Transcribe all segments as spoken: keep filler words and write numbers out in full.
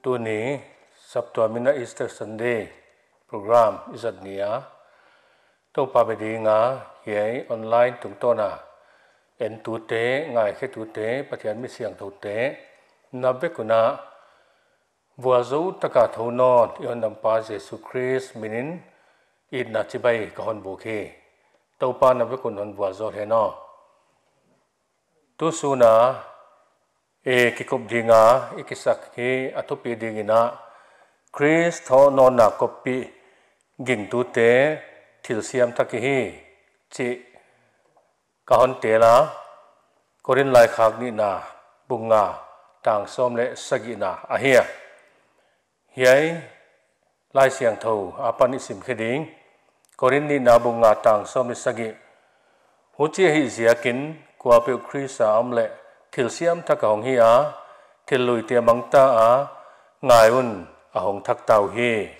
ตัวนี้สัปดาห์มินาอีสเตอร์ซันเดย์โปรแกรมอิสัดเนียตัวปาไปดีงาเฮียออนไลน์ถึงตัวน่ะเอ็นตูเตะง่ายแค่ตูเตะปฏิญาณมิเสียงตูเตะนับเบกุนะวัวจูตะกาทูนอดอิอันดัมปาเจสุคริสมินินอิดนัดจิบายกฮอนบุเคตัวปานับเบกุนฮอนวัวจูเฮนอตัวสูนะเอกิกบดีงาอิกิสักเฮอัตุปีดีกินะคริสทอนอนนักกบปีกิงตูเตะทิลเซียมทักเฮจิกฮอนเตละกอรินไลขากนี่นาบุงงาต่างส้มและสกินาอาเฮียเฮียไลเสียงทูอาปันิสิมเขดิงกอรินนี่นาบุงงาต่างส้มและสกิหัวใจฮิเสียกินกว่าเปิลคริสามและทิลเซียมทักของเฮียทิลลุยเตียมังตาอาง่ายอุ่นอาหงทักเตาเฮ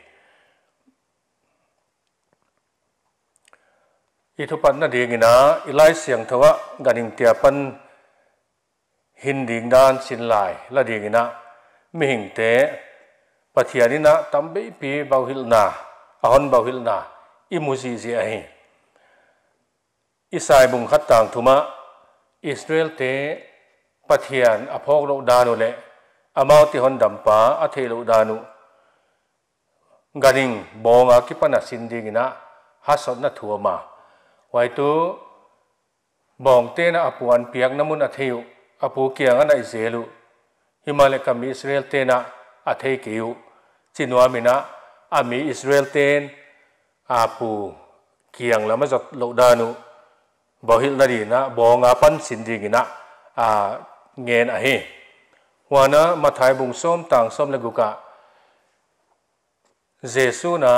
อิทุปันนาดีกินะอิไลเสียงทว่ากันหิงเตียปันหินดิ่งดานสินลายละดีกินะมิหิงเตะปะเทียนินะตัมเบปีบาวิลนาอาหอนบาวิลนาอิมุซีเสียเฮอิสายบุงขัดต่างทุมะอิสราเอลเตะปะเทียนอภอกโลดานุเลอามาติหอนดัมปาอเทโลดานุกันหิงบองอากิปนัสินดีกินะฮัสดนัทัวมาไว้ตัวบองเตนะอภวันเปียกน้ำมุนอเทวอภูเกียงอันอิสราเอลฮิมาเลกัมอิสราเอลเตนะอเทกิวจินวามินะอามีอิสราเอลเตนอาภูเกียงแล้วมาจากโลดานุบอฮิลนาดีนะบองอาปันสินดีกินะอาเงินอะเฮวานะมาถ่ายบุงส้มต่างส้มเลกุกะเจสูนะ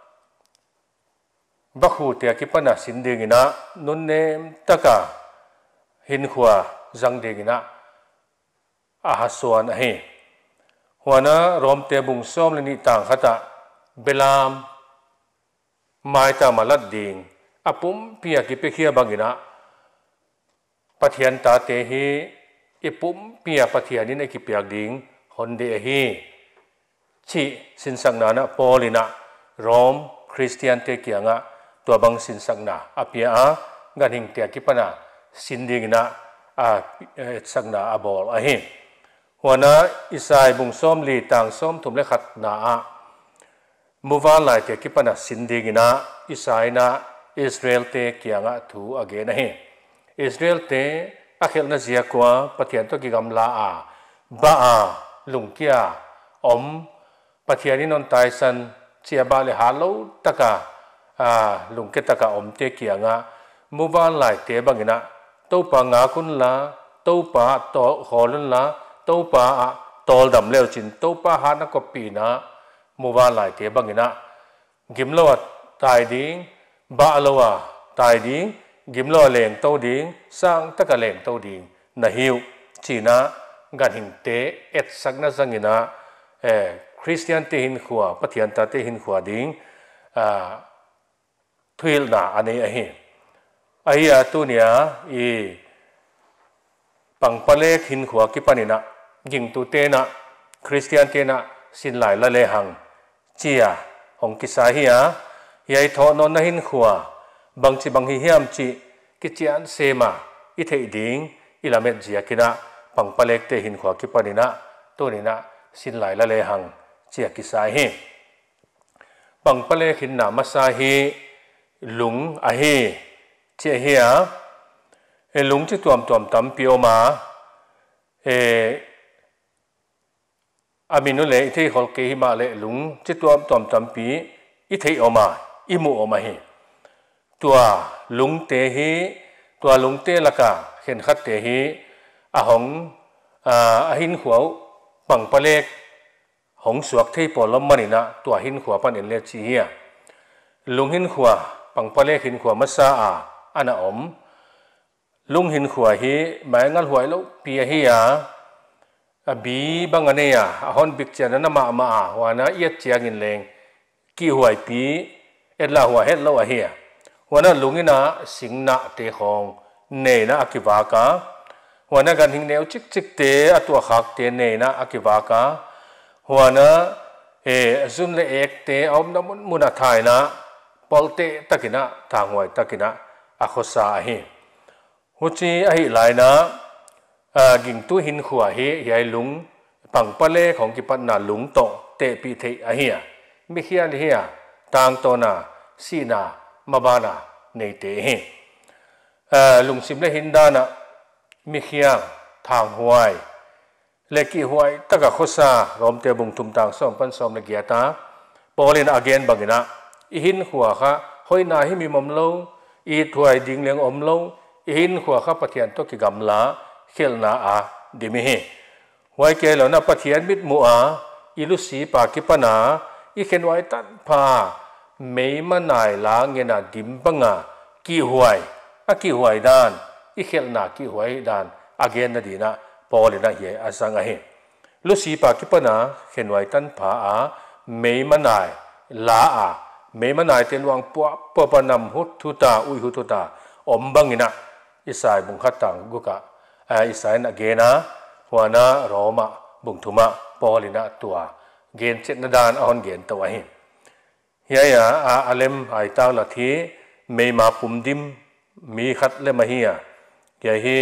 บักหูเตียกิปนะสินดีกินะนุนเนมตะกะหินขวาจังดีกินะอาฮัสวานอะเฮหัวนะรวมเตบุงส้มเลนิต่างขัตะเบลามไม้ตามาลัดดิงอาปุ่มเปียกิเปเคียบังกินะปะเทียนตาเตฮีอีปุ่มเปียปะเทียนินไอกิเปียกดิงฮอนเดฮีชีสินสังนานะปอลินะรอมคริสเตียนเตเกียงะตัวบังสินสังนาอาเปียอากันหิงเตียกิปนะสินดีกินะอาสังนาอาบอลอะเฮหัวนะอิสายบุงส้มลีต่างส้มถุมเลขัดนาอามูวาลายเตกิปนะสินดีกินะอิสายนะอิสราเอลเตเกียงะถูอเกนะเฮอิสราเอลเตอาเคลนาเซียกัวปะเทียนตัวกิกำลาอาบ้าอาลุงเกียอมปะเทียนินนตายสันเชียบาเลฮาโลตะกาอ่าลุงเกตะกาอมเตเกียงะมูวาลายเตบังกินะตัวปางาคุนลาตัวปาโตขอลุนลาตัวปาตอลดำเลวจินตัวปาหานักกปีนะมูวาลายเตบังกินะกิมโลวตายดิ้งบาโลวตายดิ้งกิมโลวเลงตัวดิ้งสร้างตะกะเลงตัวดิ้งนะฮิวจีนะกันหิงเตเอ็ดสักนะสังกินะเออคริสเตียนเตหินขวาปฏิญาณตาเตหินขวาดิ้งอ่าทุยลนาอันนี้ไอ้เฮไอ้อะตัวเนี้ยอีปังปะเลกหินขวากิปานินะยิงตัวเตนะคริสเตียนเตนะสินหลายละเลหังเจียของกิสาเฮียยายทอนนหินขวาบางจีบางฮิเฮียมจีกิจอันเซมาอิเทดิงอิลาเมดเจียกินะปังปะเลกเตหินขวากิปานินะตัวนี้นะสินหลายละเลหังเจียกิสาเฮปังปะเลกหินนามาซาเฮลุงอะเฮเจียเฮียเอลุงที่ตัวมตัวมตั้มพิโอมาเออามินุเลที่เขาเกหิมาเลลุงที่ตัวมตัวมตั้มปีอิเทอมาอิมูอมาเฮตัวลุงเตฮีตัวลุงเตละกาเห็นขัดเตฮีอาหงอาหินขวาวปังปะเลกหงสวกที่ปอลมันนี่นะตัวหินขวาปันเอเลจีเฮียลุงหินขวาปังปะเลกหินขวามัสซาอาอันอมลุงหินขวาฮีหมายงั้นหวยแล้วปีฮียาบีบังอันเนียฮอนบิกเจนนั่นมามาหัวนะเอียดเจียงินเลงกี่หวยปีเอ็ดละหัวเฮ็ดแล้วเฮียหัวนั้นลุงนี่นะสิงนะเตะของเนนะอคิวากาหัวนั้นกันหิงเนวจิกจิกเตะตัวขักเตะเนนะอคิวากาหัวนะเอซุนเลเอกเตอมน้ำมุนทายนะปอลเตตะกินะทางหวยตะกินะอโคสาฮีหุจีอหิหลายนะกิ่งตู้หินขวาฮีใหญ่ลุงปังปะเล่ของกิปันนาลุงโตเตปีเทอเฮียมิเฮียลิเฮียตางโตนาสีนามาบานาในเตฮีลุงสิมเลหินดานะมิเฮียทางหวยเลกีหวยตะกะโคสารอมเตบุงทุมตางส่งปันส่งในเกียรตาปอลินอาเกนบังนะอิหินขวาค่ะหอยนาให้มีมมโลอีถวยดิ่งเลียงอมโลอิหินขวาค่ะปะเทียนตกิกำลาเขลนาอาดิมิเฮไว้เกลแล้วนะปะเทียนมิดมัวอิลุสีปากิปนาอีเข็นไว้ตันพาไม่มานายลาเงินดิมบังากี่หวยอากี่หวยดานอีเขลนากี่หวยดานอาเกนนาดีนะปอลินะเยอาสังเฮลุสีปากิปนาเข็นไว้ตันพาอาไม่มานายลาอาไม่มานายเตียนวังปัวปัวปนำหุทุตาอุยหุทุตาอมบังอินะอิสายบุงขัดตังกุกะอิสายนักเกนะหัวนะโรมาบุงทุมะปอลินะตัวเกณฑ์เจตนาดานอ่อนเกณฑ์ตัวเองเฮียอาอาเลมไอตาละทีไม่มาปุ่มดิมมีขัดเลมาเฮียเฮียฮี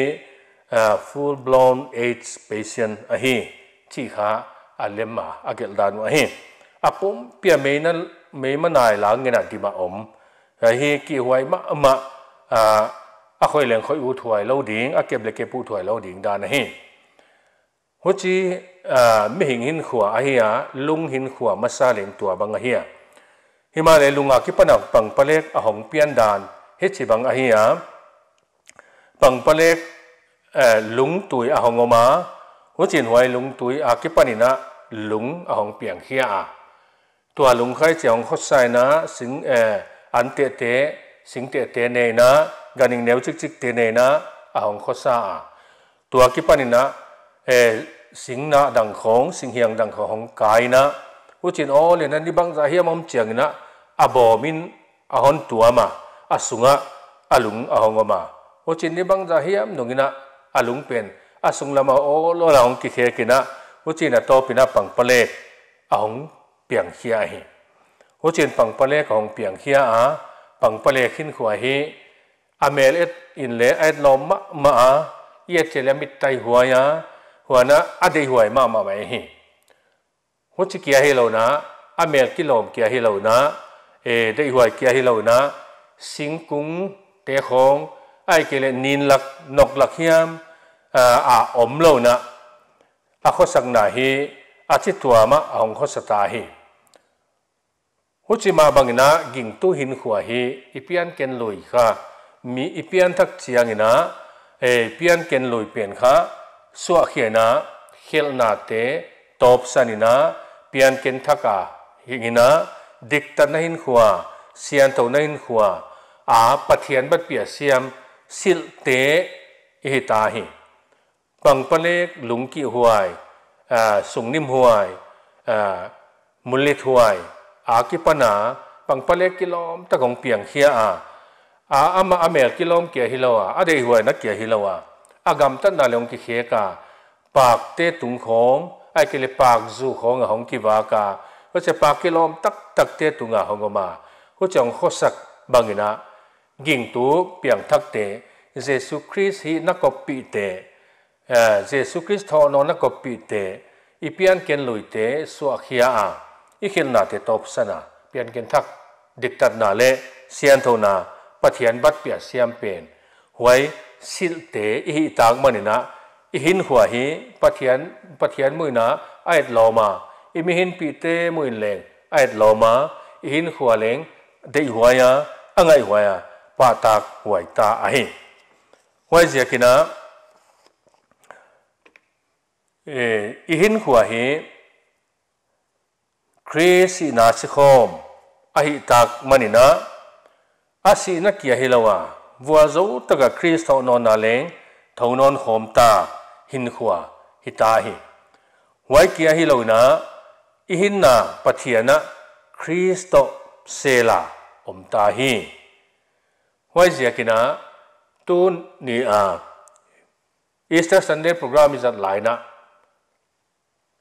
full blown AIDS patient อะฮีที่ขาอาเลมมาอาเกลดานวะฮีอาปุ่มเปียไม่นั้นไม่มานายหลังเงินดีมาอมเฮียกี่หวยมามาอาคอยเลี้ยงคอยอูถวยเล่าดิ่งอาเก็บเล็กเก็บปูถวยเล่าดิ่งดานเฮหัวจีไม่หิงหินขัวอาเฮียลุงหินขัวมาซาเลี้ยงตัวบังอาเฮียฮิมาเลยลุงอากิปนักปังปะเล็กอาหงเปียนดานเฮชิบังอาเฮียปังปะเล็กลุงตุยอาหงอมาหัวจีนหวยลุงตุยอากิปนินะลุงอาหงเปียงเฮียตัวลุงใครเจ้าเขาใส่นะสิงเออันเตเตสิงเตเตเนนะกันยิงเนียวจิกจิกเตเนนะอาหงเขาใส่ตัวกิปนินะเอสิงนะดังของสิงเฮียงดังของกายนะผู้จินโอเลยนะนี่บางจะเฮียมั่มเจียงนะอาบอมินอาหงตัวมาอาสุงะอาลุงอาหงมาผู้จินนี่บางจะเฮียมนุกินะอาลุงเป็นอาสุงละมาโอโลละหงกิเคกินะผู้จินนะโตปินะปังปะเล็กอาหงเปียงเฮียเฮหัวจินปังปะเล็กของเปียงเฮียอาปังปะเล็กขึ้นขวาเฮอเมริกอินเลไอลอมมะมาเยเจเลมิตไตหัวยาหัวนะอดีหัวมามาไม่เฮหัวจิเกียเฮโลนะอเมริกิลอมเกียเฮโลนะเอได้หัวเกียเฮโลนะสิงกุงเตะของไอเกเลนินลักนกลักเฮียมอาอมโลนะอาข้อสังนาเฮอาทิตตัวมาองข้อสตาเฮหุจิมาบังนะกิ่งตู้หินขวาเฮอีเปียนเกนลุยค่ะมีอีเปียนทักเชียงนะเอเปียนเกนลุยเปลี่ยนค่ะสวะเขียนะเขลนาเตตบสันินะเปียนเกนทักาหิงนะดิกตันหินขวาเสียนเท่าหินขวาอาปะเทียนบัดเปียเสียมสิลเตอิตาเฮปังปะเล็กลุงกี่หวยสุงนิมหวยมุลลิถวยอากิปนาปังปะเล็กกิโลมตะกงเปียงเฮียอาอาอามาอเมริกิโลมเกียฮิโลอาอเดหวยนักเกียฮิโลอาอากำตันนาเลงกิเขกาปากเตตุงของไอเกลิปากจูของของกิวากาก็จะปากกิโลมตักตักเตตุงาของมาก็จะองข้อสักบางนะกิ่งตูเปียงทักเตเยซูคริสต์ฮีนักกปีเตเยซูคริสต์ทอนนักกปีเตอีเปียนเกนลุยเตสวะเขียอาอีเขลนาเตตบสนาเปียนเกนทักดิกตัดนาเลเซียนโทนาปะเทียนบัดเปียเซียมเป็นหวยสิลเตอีหิตากมันนะอีหินหัวฮีปะเทียนปะเทียนมือนะไอดลอมาอีมีหินปีเตมือเลงไอดลอมาอีหินหัวเลงเดีหัวยาอังไงหัวยาปาตากหวยตาไอหวยเสียกินะเออีหินหัวฮีคริสินาสิคอมอหิตากมันนะอาศีนักเกียฮิลาวาวัวจูตกะคริสต์นอนนาเลงทวนอนโฮมตาหินขัวหิตาหิไว้เกียฮิลาวนะอิหินนาปะเทียนะคริสต์เซลาอมตาหิไว้เสียกินะตูนนี่อาอีสเตอร์ซันเดย์โปรแกรมมีจัดหลายนะ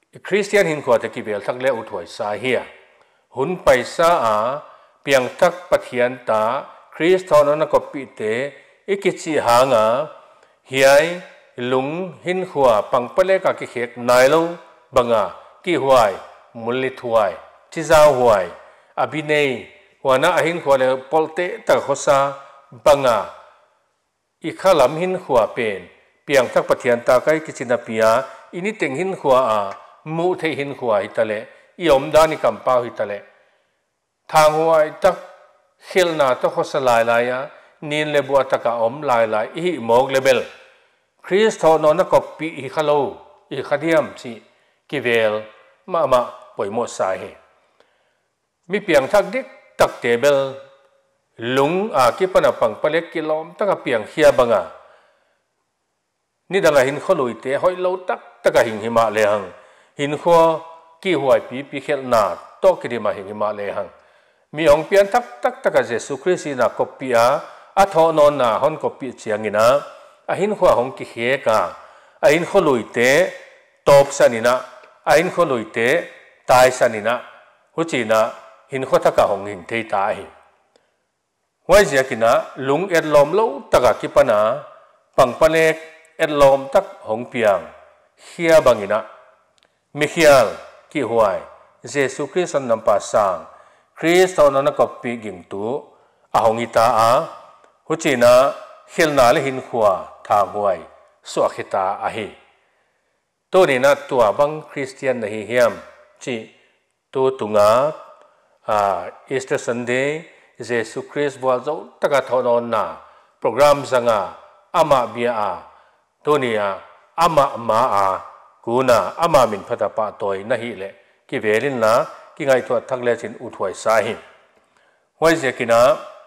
คริสเตียนหินขวาตะกี้เบลทักเล่อุถวยสาเฮียหุ่นไปซาอาเปียงทักปะเทียนตาคริสตอนนั้นก็ปิเตอิกิจิหางาเฮียลุงหินขวาปังเปเลกากิเขกนายโลบังอากี่หวยมุลิถวยจิจาหวยอภิเนยหัวหน้าหินขวาเลปอลเตตะขอซาบังอาอีข้าลำหินขวาเป็นเปียงทักปะเทียนตาไกกิจินาปียอินิเต็งหินขวาอามูเทหินขวาฮิตาเลยอมดานิกัมปาฮิตาเลทางหัวตักเขลนาตะขอสลายลายนินเลบัวตะกะอมลายลายอีหมอกเลเบลคริสต์นอนนักปีอีขโลอีขเดียมสิกิเวลมามาป่วยหมดสายมีเปียงทักดิกตักเตเบลลุงอากิปนาปังเปเล็กกิลอมตะกะเปียงเฮียบังอานี่ดังหินขลุยเตหอยโลตักตะกะหิงหิมาเลหังหินขัวกี่หวยปีปีเขลนาโตกิริมาหิงหิมาเลหังมีองเปียนทักตักตะกะเจสุคริสต์นักกปีอาอัทอนอนนาฮอนกปีเชียงินะอาหินขัวหงกิเฮกาอาหินขลุยเตตบสันินะอาหินขลุยเตตายสันินะหุจีนะหินขัวตะกะหงหินเทตายไว้เสียกินะลุงเอ็ดลอมโลตะกะกิปนาปังปะเล็กเอ็ดลอมตักหงเปียงเฮียบังินะมิเฮียลกี่หวยเยซูคริสต์นำปัสสังคริสต์นั้นนักปีกิงตูอาหงอิตาอาหุจีนะเฮลนาเลหินขัวทางหวยสวขิตาอาฮีตัวนี้นะตัวบังคริสเตียนนะฮิเฮียมจีตัวตุงาอ่าอีสเตอร์ซันเดย์เยซูคริสต์บัวเจ้าตะกะทอนอนนาโปรแกรมสังอาอามาเบียอาตัวนี้อามามาอากูน่าอามามินพัตตาปะตอยนะฮิเลกิเวรินนะกิไงตัวทักเลจินอุทวยสาหิไว้เจกินะ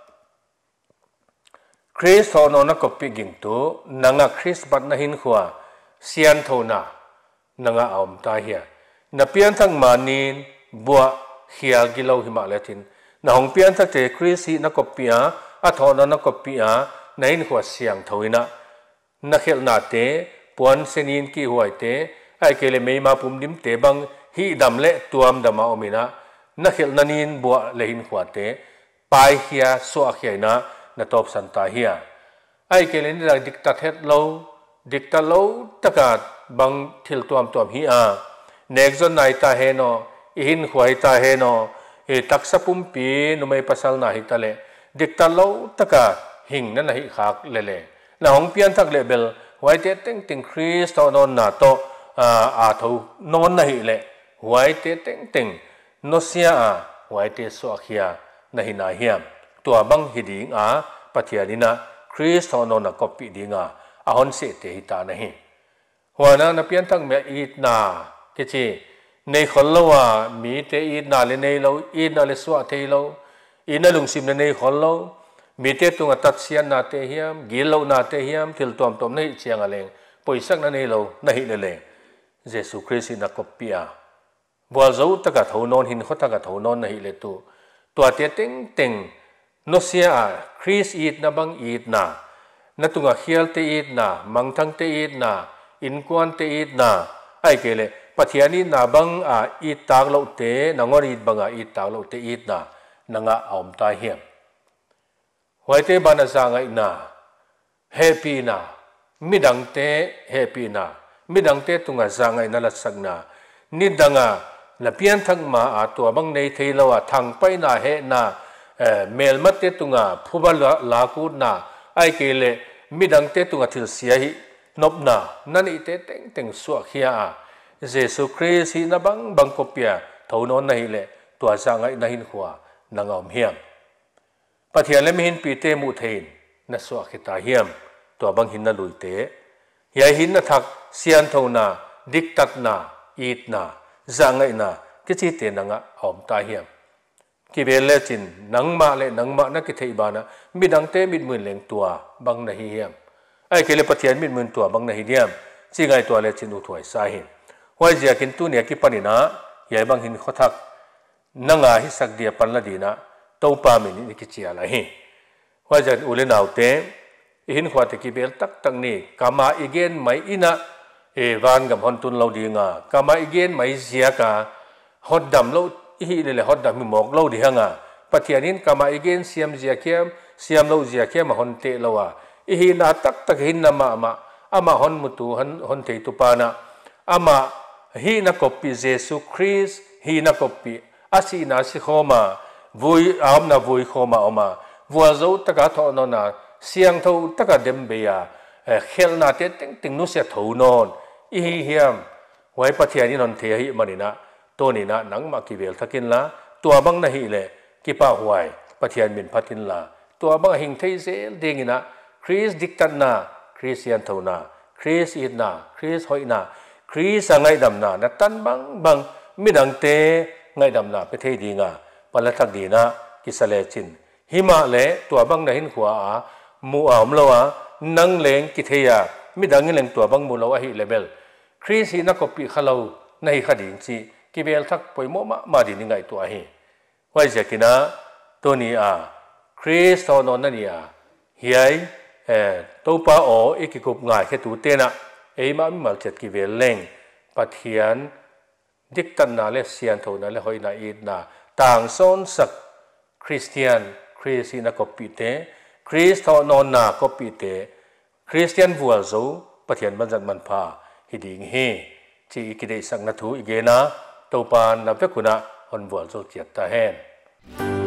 คริสต์นอนนักปีกิงตูนังคริสต์บัดนะหินขัวเซียนโทนานังออมตาเฮียนับเปียนทั้งมานินบัวเฮียกิโลหิมาเลตินนังเปียนทั้งเตคริสต์นักปีอาอัทอนนักปีอาในหินขัวเสียงทวินะนักเขลนาเตปวนเซนินกี่หวยเตไอเกเลไม่มาปุ่มดิมเตบังฮีดำเละตัวมดำมาอมินะนักเขลนันินบัวเลหินขวาเตไปเฮียสวกเฮียนะนัตบสันตาเฮียไอเกเลนี่เราดิกตัดเฮดโลดิกตัดโลตะกาดบังทิลตัวมตัวมฮีอาเนกจนนายตาเฮโนอินขวายตาเฮโนเอตักสปุ่มปีนุไม่ปัสสาวนาฮิตาเลดิกตัดโลตะกาดหิงนั่นหิขากเลเลนะหงเปียนทักเลเบลไว้เตติงติงคริสต์นอนนาโตอาทูนอนนะฮิเลไว้เตติงติงโนเซียอาไว้เตสวกเฮียนะฮินาเฮียมตัวบังฮิดิงอาปะเทียนินะคริสต์นอนนักปีดิงอาอาหอนเสเตหิตานะฮิหัวนะนับเปียนทักเมียอีดนาเกจิในคนละว่ามีเตอีดนาเลในเราอีดนาเลสวะเทเราอีน่าลุงซิมในคนเรามีเตตุงตัดเสียนนาเตเฮียมกิโลนาเตเฮียมทิลตัวมตัวนี้เชียงอะไรป่วยสักนั่นเองเราไม่เห็นเลยเยซูคริสต์นักปีอาบัวจูตะกัดหัวนอนหินขตะกัดหัวนอนไม่เห็นเลยตัวตัวเตติงติงโนเซียคริสอีดนาบังอีดนานัตุงเฮียลเตอีดนามังทังเตอีดนาอินกวนเตอีดนาไอเกเลปัทยานีนาบังอาอีดตากโลเตนางอรีดบังอาอีดตากโลเตอีดนานางอาอมตาเฮียมไว้เตบานาสังไงนาเฮปีนามิดังเตเฮปีนามิดังเตตุงาสังไงนั่นละสักนานิดังอาละเพียนทั้งมาอาตัวบังในเทลวะทางไปนาเฮนาเอเมลมัตเตตุงาผู้บาลากูนาไอเกเลมิดังเตตุงาทิลเสียหินบนานั่นอิเตเต็งเต็งสวกเฮียเยซูคริสต์นะบังบังกบเปียทวนนนะฮิเลตัวสังไงนะหินขัวนางอมเฮียมปะเทียนเลมิหินปีเตมุเทนนัสวะขิตาเฮียมตัวบังหินนาลุยเตยาหินนัทักเซียนทวนาดิกตัดนาอีดนาจังไงนากิจิเตนังะอมตาเฮียมกิเบลเลจินนังมาเลนังมานักกิเทบานะมิดังเตมิดมือเลงตัวบังนะฮิเฮียมไอเกเลปะเทียนมิดมือตัวบังนะฮิเฮียมจิไงตัวเลจินอุถวยสาหินว่าเจียกินตัวเนี่ยกิปนินะยายบังหินขทักนังอาฮิสักเดียปันละดีนะตัวปามินิกิจิอะไรฮิว่าจะอุเลนเอาเตหินขวาตะกิเบลตักตังนี่กามาอีเกนไม่อินะเอวานกับฮอนตุนเราดีงากามาอีเกนไม่เสียกาฮอดดำเราอีเลยเลยฮอดดำมีหมอกเราดีฮะงาปัจจัยนี้กามาอีเกนเสียมเสียเข้มเสียมเราเสียเข้มมาฮอนเตเราอ่ะอีหินาตักตักหินนามามาอามาฮอนมุตุฮันฮอนเตตุปานะอามาฮีนักกบีเยซูคริสต์ฮีนักกบีอาศีนาสิโคมาวุยอามนาวุยโคมาออกมาวัวเราตะกาทอนนาเสียงเท่าตะกาเดมเบียเขลนาเตติงติงนุเสียทูนอนอีเฮียมไว้ปัจจัยนี้นนเทียหิมันนะตัวนี้นะนังมากิเวลทักินละตัวบังนะฮิเลกิป้าหวยปัจจัยมินพัทินละตัวบังหิงเทเซลเดงินะคริสดิกตันนาคริสยันเท่านาคริสอินนาคริสหอยนาคริสไงดำนานัตันบังบังมิดังเตไงดำนาไปเทดีงาปลทักดีนะกิสเลจินหิมะเลตัวบังนะหินขวามูอามโลวะนังเลงกิเทียมิดังเงินเลงตัวบังมูโลวะฮิเลเบลคริสฮินักกบีขลาวในขดิงจีกิเบลทักปอยโมมามาดินิงไงตัวฮิไว้เจกินะตัวนี้อ่ะคริสตอนนั้นนี่อ่ะเฮียเอ่อตัวป้าอ๋ออีกกบง่ายแค่ตัวเต้นะเอ้ยมาไม่มาเจ็ดกิเบลเลงปัจเจียนดิกตันนาเลเซียนเท่านั้นเลหอยนาอีดนาต่างโซนสักคริสเตียนคริสฮินักกบีเตคริสตอนนนากบีเตคริสเตียนวัวโซปัจเจียนมันจันมันพาฮิดิงเฮจีกิเดสักนัทูอีเกนะตัวปานนับเวกุนะฮอนวัวโซเจียตตาเฮน